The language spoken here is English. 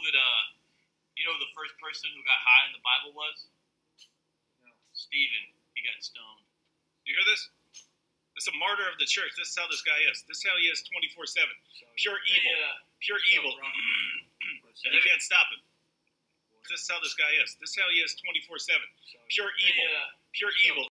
that the first person who got high in the Bible was? No. Stephen. He got stoned. You hear this? This is a martyr of the church. This is how this guy is. This is how he is 24/7. Pure evil. Pure evil. And you can't stop him. This is how this guy is. This is how he is 24/7. Pure evil. Pure evil.